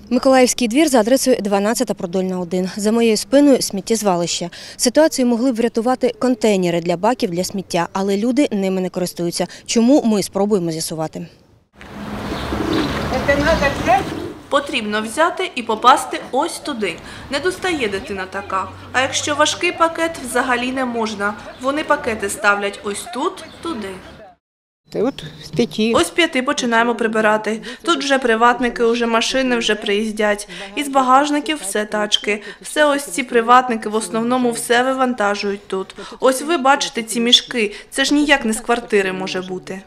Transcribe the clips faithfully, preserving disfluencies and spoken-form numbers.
Миколаївський двір за адресою дванадцята Продольна, один. За моєю спиною – сміттєзвалище. Ситуацію могли б врятувати контейнери для баків для сміття, але люди ними не користуються. Чому – ми спробуємо з'ясувати. Потрібно взяти і попасти ось туди. Не достає дитина така. А якщо важкий пакет, взагалі не можна. Вони пакети ставлять ось тут, туди. От з п'яти. Ось з п'яти починаємо прибирати. Тут вже приватники, вже машини вже приїздять. Із багажників все тачки. Все ось ці приватники в основному все вивантажують тут. Ось ви бачите ці мішки. Це ж ніяк не з квартири може бути.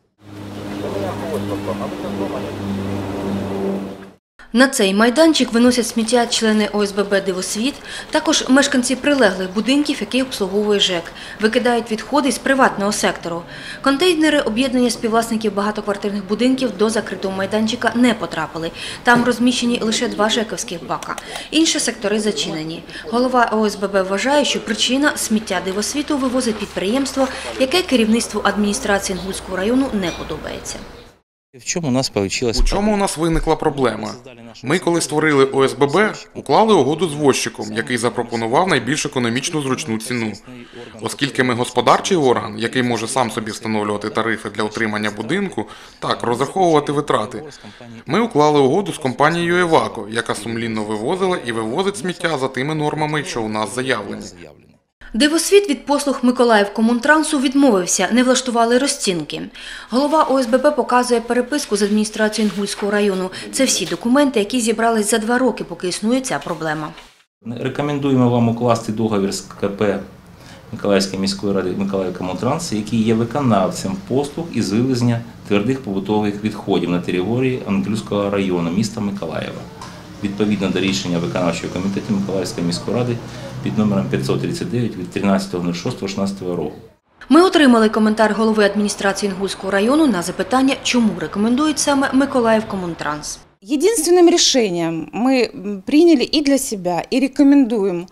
На цей майданчик виносять сміття члени О С Б Б «Дивосвіт», також мешканці прилеглих будинків, які обслуговує ЖЕК. Викидають відходи з приватного сектору. Контейнери об'єднання співвласників багатоквартирних будинків до закритого майданчика не потрапили. Там розміщені лише два жековських бака. Інші сектори зачинені. Голова О С Б Б вважає, що причина – сміття «Дивосвіту» вивозить підприємство, яке керівництву адміністрації Інгульського району не подобається. В чому у нас получилось? У чому у нас виникла проблема? Ми, коли створили О С Б Б, уклали угоду з возчиком, який запропонував найбільш економічну зручну ціну. Оскільки ми господарчий орган, який може сам собі встановлювати тарифи для утримання будинку, так, розраховувати витрати, ми уклали угоду з компанією «Евако», яка сумлінно вивозила і вивозить сміття за тими нормами, що у нас заявлені. Дивосвіт від послуг Миколаївкомунтрансу відмовився, не влаштували розцінки. Голова О С Б Б показує переписку з адміністрацією Інгульського району. Це всі документи, які зібрались за два роки, поки існує ця проблема. Рекомендуємо вам укласти договір з К П Миколаївської міської ради Миколаївкомунтранс, який є виконавцем послуг із вивезення твердих побутових відходів на території Інгульського району міста Миколаєва. Відповідно до рішення виконавчого комітету Миколаївської міської ради під номером п'ятсот тридцять дев'ять від тринадцятого шостого шістнадцятого року. Ми отримали коментар голови адміністрації Інгульського району на запитання, чому рекомендують саме Миколаївкомунтранс. Единственным решением мы приняли и для себя, и рекомендуем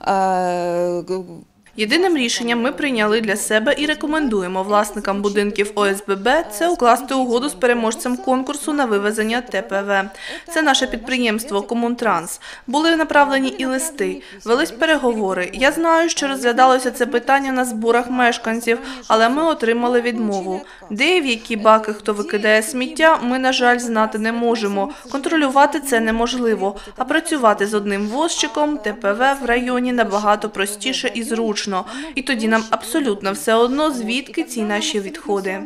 Єдиним рішенням ми прийняли для себе і рекомендуємо власникам будинків О С Б Б – це укласти угоду з переможцем конкурсу на вивезення Т П В. Це наше підприємство «Комунтранс». Були направлені і листи, велись переговори. Я знаю, що розглядалося це питання на зборах мешканців, але ми отримали відмову. Де і в які баки хто викидає сміття, ми, на жаль, знати не можемо. Контролювати це неможливо, а працювати з одним возчиком Т П В в районі набагато простіше і зручно. І тоді нам абсолютно все одно, звідки ці наші відходи.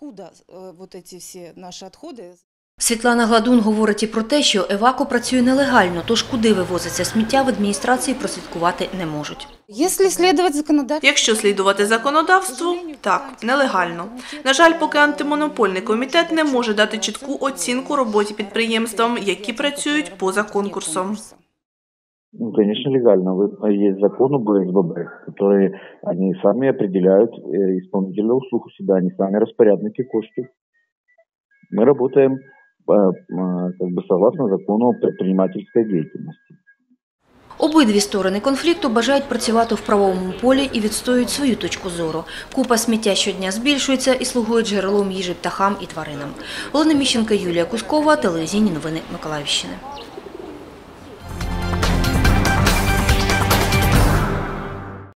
Світлана Гладун говорить і про те, що «Евако» працює нелегально, тож куди вивозиться сміття, в адміністрації прослідкувати не можуть. Якщо слідувати законодавству, так, нелегально. На жаль, поки антимонопольний комітет не може дати чітку оцінку роботі підприємствам, які працюють поза конкурсом. Ну, конечно, легально. Есть закон об О С Б Б, которые они сами определяют исполнителя услуг у себя, они сами распорядники коштів. Мы работаем как бы согласно закону о предпринимательской деятельности. Обидві сторони конфлікту бажають працювати в правовому полі і відстоюють свою точку зору. Купа сміття щодня збільшується і слугує джерелом їжі птахам і тваринам. Олена Міщенко, Юлія Кускова, телевізійні новини Миколаївщини.